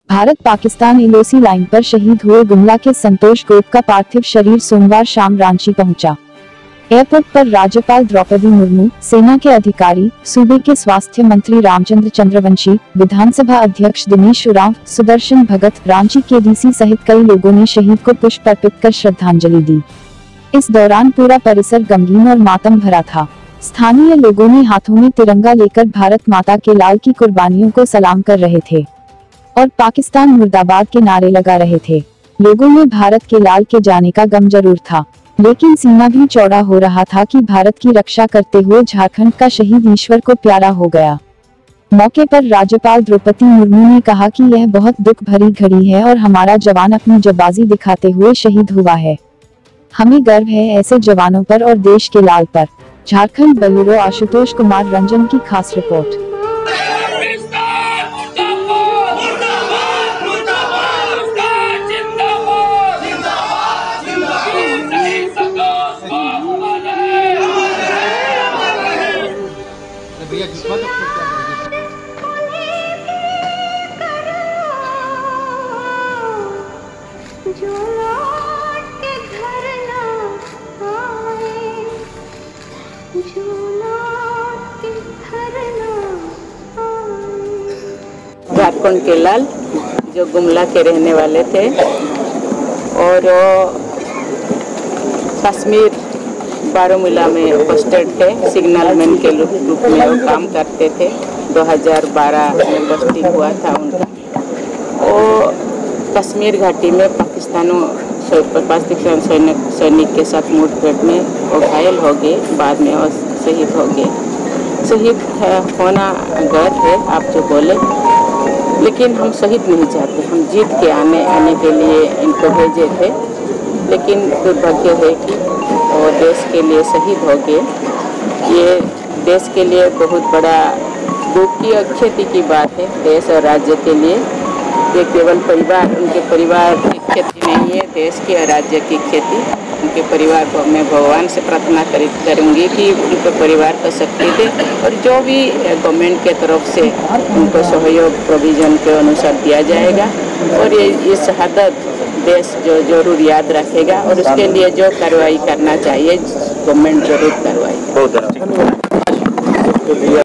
Bharat Pakistan LOC line पर शहीद हुए गुमला के संतोष गोप का पार्थिव शरीर सोमवार शाम रांची पहुंचा। एयरपोर्ट पर राज्यपाल द्रौपदी मुर्मू, सेना के अधिकारी, सूबे के स्वास्थ्य मंत्री रामचंद्र चंद्रवंशी, विधानसभा अध्यक्ष दिनेश उरांव, सुदर्शन भगत, रांची के डीसी सहित कई लोगों ने शहीद को पुष्प अर्पित कर श्रद्धांजलि दी। इस दौरान पूरा परिसर गमगीन और मातम भरा था। स्थानीय लोगों ने हाथों में तिरंगा लेकर भारत माता के लाल की कुर्बानियों को सलाम कर रहे थे और पाकिस्तान मुर्दाबाद के नारे लगा रहे थे। लोगों में भारत के लाल के जाने का गम जरूर था, लेकिन सीना भी चौड़ा हो रहा था कि भारत की रक्षा करते हुए झारखंड का शहीद ईश्वर को प्यारा हो गया। मौके पर राज्यपाल द्रौपदी मुर्मू ने कहा कि यह बहुत दुख भरी घड़ी है और हमारा जवान अपनी जाबाजी दिखाते हुए शहीद हुआ है। हमें गर्व है ऐसे जवानों पर और देश के लाल पर। झारखंड ब्यूरो आशुतोष कुमार रंजन की खास रिपोर्ट। झारखंड के लाल जो गुमला के रहने वाले थे और कश्मीर बारामूला में पोस्टेड थे, सिग्नल मैन के रूप में वो काम करते थे। 2012 में पोस्टिंग हुआ था उनका। वो कश्मीर घाटी में पाकिस्तानी सैनिक के साथ मुठभेड़ में वो घायल हो गए, बाद में वो शहीद हो गए। शहीद होना गर्व है आप जो बोले, लेकिन हम शहीद नहीं चाहते। हम जीत के आने के लिए इनको भेजे थे, लेकिन दुर्भाग्य है कि वो देश के लिए शहीद हो गए। ये देश के लिए बहुत बड़ा दुख की और क्षति की बात है, देश और राज्य के लिए। ये केवल परिवार, उनके परिवार की क्षति नहीं है, देश की और राज्य की क्षति। उनके परिवार को मैं भगवान से प्रार्थना करूंगी कि उनके परिवार को शक्ति दे और जो भी गवर्नमेंट के तरफ से उनको सहयोग प्रोविजन के अनुसार दिया जाएगा और ये शहादत देश जो जरूर याद रखेगा और उसके लिए जो कार्रवाई करना चाहिए गवर्नमेंट जरूर कार्रवाई।